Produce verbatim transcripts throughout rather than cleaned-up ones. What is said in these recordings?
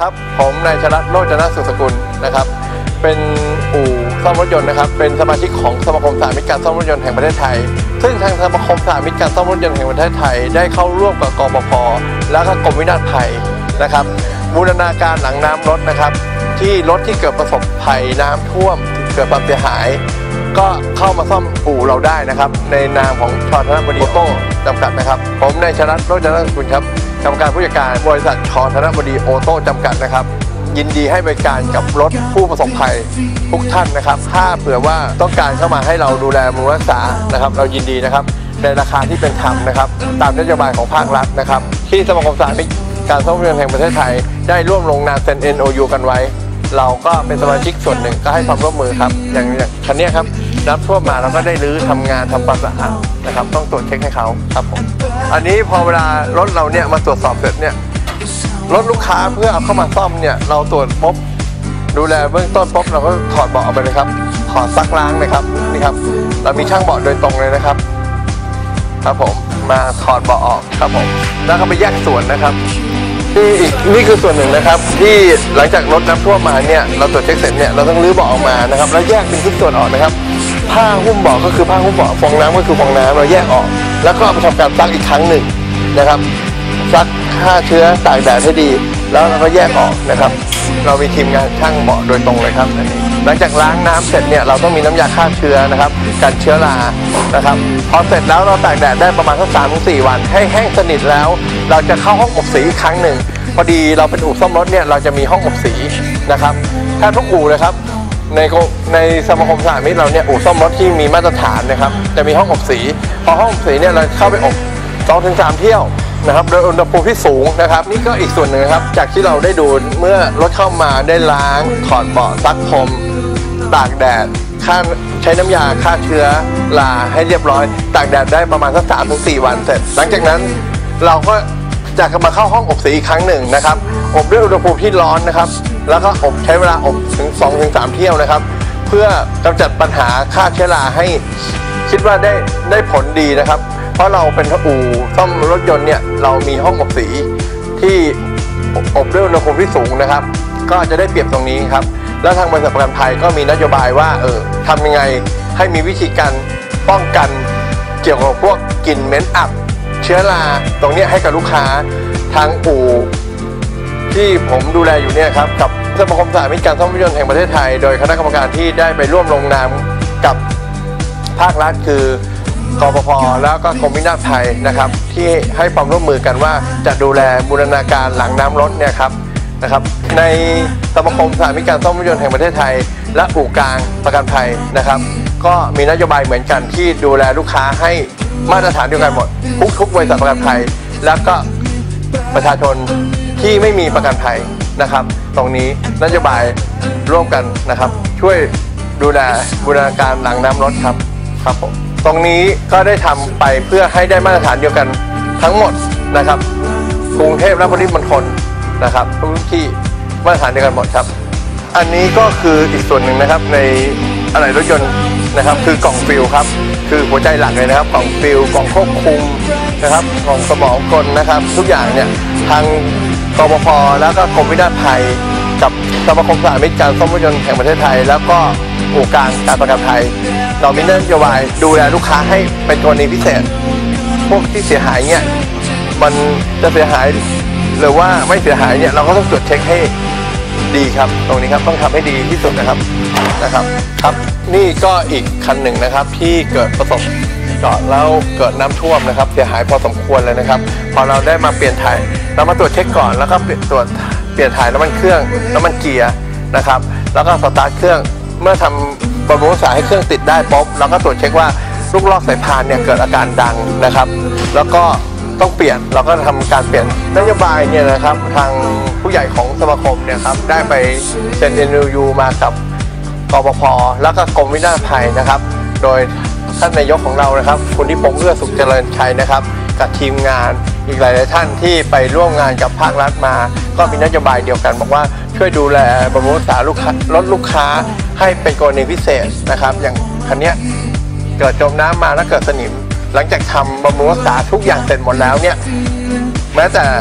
ครับผมนายชลัดโรจนสุขสกุลนะครับเป็นอู่ซ่อมรถยนต์นะครับเป็นสมาชิกของสมาคมสหมิตรการซ่อมรถยนต์แห่งประเทศไทยซึ่งทางสมาคมสหมิตรการซ่อมรถยนต์แห่งประเทศไทยได้เข้าร่วมกับกปภ.และก็กรมวินาศภัยนะครับบูรณาการหลังน้ำรถนะครับที่รถที่เกิดประสบภัยน้ำท่วมเกิดความเสียหายก็เข้ามาซ่อมอู่เราได้นะครับในนามของชธนบดีโอโต้จำกัดนะครับผมนายชลัดโรจนสุขสกุลครับกรรมการผู้จัดการบริษัทชธนบดีโอโต้จำกัดนะครับยินดีให้บริการกับรถผู้ประสบภัยทุกท่านนะครับถ้าเผื่อว่าต้องการเข้ามาให้เราดูแลบำรุงรักษานะครับเรายินดีนะครับในราคาที่เป็นธรรมนะครับตามนโยบายของภาครัฐนะครับที่สมาคมสหมิตรการซ่อมรถยนต์แห่งประเทศไทยได้ร่วมลงนามเซ็น เอ็น โอ ยู กันไว้เราก็เป็นสมาชิกส่วนหนึ่งก็ให้ความร่วมมือครับอย่างคันนี้ครับน้ำท่วมมาเราก็ได้รื้อทำงานทำความสะอาดนะครับต้องตรวจเช็คให้เขาครับผมอันนี้พอเวลารถเราเนี่ยมาตรวจสอบเสร็จเนี่ยรถลูกค้าเพื่อเอาเข้ามาซ่อมเนี่ยเราตรวจปุ๊บดูแลเบื้องต้นปุ๊บเราก็ถอดเบาะออกไปเลยครับถอดซักล้างเลยครับนี่ครับเรามีช่างเบาะโดยตรงเลยนะครับครับผมมาถอดเบาะออกครับผมแล้วก็ไปแยกส่วนนะครับนี่อีกนี่คือส่วนหนึ่งนะครับที่หลังจากรถน้ำท่วมมาเนี่ยเราตรวจเช็คเสร็จเนี่ยเราต้องรื้อเบาะออกมานะครับแล้วแยกเป็นชิ้นส่วนออกนะครับผ้าหุ้มเบาะก็คือผ้าหุ้มเบาะฟองน้ำก็คือฟองน้ำเราแยกออกแล้วก็เอาไปทำการซักอีกครั้งหนึ่งนะครับซักฆ่าเชื้อตากแดดให้ดีแล้วเราก็แยกออกนะครับเรามีทีมงานช่างเบาะโดยตรงเลยครับอันนี้หลังจากล้างน้ำเสร็จเนี่ยเราต้องมีน้ำยาฆ่าเชื้อนะครับกันเชื้อรานะครับพอเสร็จแล้วเราตากแดดได้ประมาณสักสามถึงสี่วันให้แห้งสนิทแล้วเราจะเข้าห้องอบสีอีกครั้งหนึ่งพอดีเราเป็นอู่ซ่อมรถเนี่ยเราจะมีห้องอบสีนะครับถ้าทุกอู่เลยครับในในสมาคมสหมิตรเราเนี่ยอู่ซ่อมรถที่มีมาตรฐานนะครับจะมีห้องอบสีพอห้องอบสีเนี่ยเราเข้าไปอบ สองถึงสาม เที่ยวนะครับโดยอุณหภูมิที่สูงนะครับนี่ก็อีกส่วนหนึ่งครับจากที่เราได้ดูเมื่อรถเข้ามาได้ล้างถอดเบาะซักพรมตากแดดฆ่าใช้น้ำยาฆ่าเชื้อราให้เรียบร้อยตากแดดได้ประมาณสักสามถึงสี่วันเสร็จหลังจากนั้นเราก็จะมาเข้าห้องอบสีอีกครั้งหนึ่งนะครับอบด้วยอุณหภูมิที่ร้อนนะครับแล้วก็อบใช้เวลาอบถึง สองถึงสาม เที่ยวนะครับเพื่อกำจัดปัญหาฆ่าเชื้อราให้คิดว่าได้ได้ผลดีนะครับเพราะเราเป็นอู่ซ่อมรถยนต์เนี่ยเรามีห้องอบสีที่อบด้วยอุณหภูมิที่สูงนะครับก็จะได้เปรียบตรงนี้ครับแล้วทางบริษัทประกันภัยก็มีนโยบายว่าเออทำยังไงให้มีวิธีการป้องกันเกี่ยวกับพวกกลิ่นเหม็นอับเชื้อราตรงนี้ให้กับลูกค้าทางอู่ที่ผมดูแลอยู่เนี่ยครับกับสมาคมสหมิตรการซ่อมรถยนต์แห่งประเทศไทยโดยคณะกรรมการที่ได้ไปร่วมลงนามกับภาครัฐคือกปภ.แล้วก็กรมวินาศภัยนะครับที่ให้ความร่วมมือกันว่าจะดูแลบูรณาการหลังน้ำรถเนี่ยครับนะครับในสมาคมสหมิตรการซ่อมรถยนต์แห่งประเทศไทยและอู่กลางประกันภัยนะครับก็มีนโยบายเหมือนกันที่ดูแลลูกค้าให้มาตรฐานเดียวกันหมดทุกทุกบริษัทประกันภัยแล้วก็ประชาชนที่ไม่มีประกันภัยนะครับตรงนี้นโยบายร่วมกันนะครับช่วยดูแลบูรณาการหลังน้ำรถครับครับผมตรงนี้ก็ได้ทำไปเพื่อให้ได้มาตรฐานเดียวกันทั้งหมดนะครับกรุงเทพและปริมณฑลนะครับทุกที่มาตรฐานเดียวกันหมดครับอันนี้ก็คืออีกส่วนหนึ่งนะครับในอะไหล่รถยนต์นะครับคือกล่องฟิลครับคือหัวใจหลักเลยนะครับกล่องฟิลกล่องควบคุมนะครับกล่องสมองกลนะครับทุกอย่างเนี่ยทางกปภ.แล้วก็กรมวินาศภัยกับสมาคมสหมิตรการซ่อมรถยนต์แห่งประเทศไทยแล้วก็อู่กลางการประกันภัยเรามีนโยบายดูแลลูกค้าให้เป็นกรณีพิเศษพวกที่เสียหายเนี่ยมันจะเสียหายหรือว่าไม่เสียหายเนี่ยเราก็ต้องตรวจเช็คให้ดีครับตรงนี้ครับต้องทำให้ดีที่สุดนะครับนะครับครับนี่ก็อีกคันหนึ่งนะครับที่เกิดประสบจอดแล้วเกิดน้ำท่วมนะครับเสียหายพอสมควรเลยนะครับพอเราได้มาเปลี่ยนถ่ายเรามาตรวจเช็คก่อนแล้วก็ตรวจเปลี่ยนถ่ายน้ำมันเครื่องน้ำมันเกียร์นะครับแล้วก็สตาร์ทเครื่องเมื่อทำบำรุงรักษาให้เครื่องติดได้ปุ๊บเราก็ตรวจเช็คว่าลูกลอกสายพานเนี่ยเกิดอาการดังนะครับแล้วก็ต้องเปลี่ยนเราก็ทำการเปลี่ยนนโยบายเนี่ยนะครับทางผู้ใหญ่ของสมาคมเนี่ยครับได้ไปเซ็น เอ็น โอ ยู มากับกปภ.แล้วก็กรมวินาศภัยนะครับโดยท่านนายกของเรานะครับคุณทิพงษ์เอื้อสุขเจริญชัยนะครับกับทีมงานอีกหลายๆท่านที่ไปร่วมงานกับภาครัฐมาก็มีนโยบายเดียวกันบอกว่าช่วยดูแลบำรุงรักษาลูกค้ารถลูกค้าให้เป็นกรณีพิเศษนะครับอย่างคันนี้เกิดจมน้ำมาแล้วเกิดสนิมหลังจากทำบำรุงรักษาทุกอย่างเสร็จหมดแล้วเนี่ยแม้แต่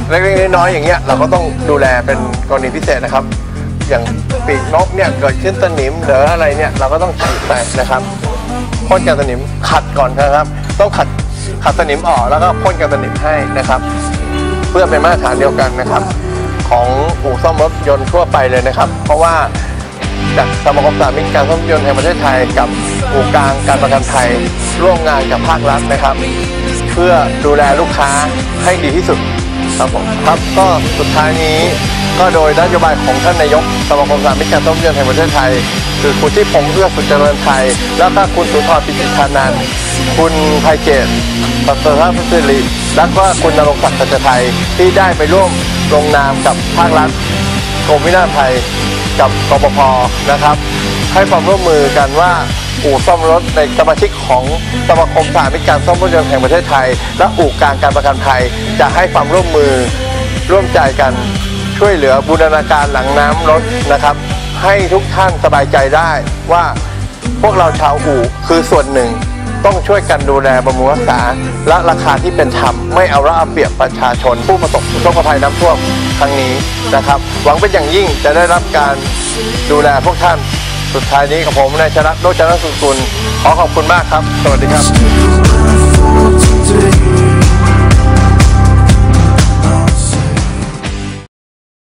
เล็กๆน้อยๆอย่างเงี้ยเราก็ต้องดูแลเป็นกรณีพิเศษนะครับอย่างปีกนกเนี่ยเกิดขึ้นสนิมหรืออะไรเนี่ยเราก็ต้องฉีดไปนะครับพ่นกันสนิมขัดก่อนนะครับต้องขัดขัดสนิมออกแล้วก็พ่นกันสนิมให้นะครับเพื่อเป็นมาตรฐานเดียวกันนะครับของอู่ซ่อมรถยนต์ทั่วไปเลยนะครับเพราะว่าจากสมาคมสามิตการซ่อมรถยนต์แห่งประเทศไทยกับอู่กลางการประกันภัยร่วมงานกับภาครัฐนะครับเพื่อดูแลลูกค้าให้ดีที่สุดครับผมครับก็สุดท้ายนี้ก็โดยนโยบายของท่านนายกสมาคมสามิตการซ่อมรถยนต์แห่งประเทศไทยคือคุณที่พงษ์เอื้อสุขเจริญไทยแล้วก็คุณสุนทรปิจิธานันท์คุณไพเกตปัตตภาพสิริและก็คุณณรงค์ศักดิ์สัจไทยที่ได้ไปร่วมลงนามกับภาครัฐกรมวินาศภัยกับกปภ.นะครับให้ความร่วมมือกันว่าอู่ซ่อมรถในสมาชิกของสมาคมสามิตการซ่อมรถยนต์แห่งประเทศไทยและอู่กลางการประกันภัยจะให้ความร่วมมือร่วมใจกันช่วยเหลือบูรณาการหลังน้ำรถนะครับให้ทุกท่านสบายใจได้ว่าพวกเราชาวอู่คือส่วนหนึ่งต้องช่วยกันดูแลบำรุงรักษาและราคาที่เป็นธรรมไม่เอาระเอาเปรียบประชาชนผู้ประสบอุทกภัยน้ำท่วมครั้งนี้นะครับหวังเป็นอย่างยิ่งจะได้รับการดูแลพวกท่านสุดท้ายนี้กับผมนายชนะโรจนสุกุลขอขอบคุณมากครับสวัสดีครับ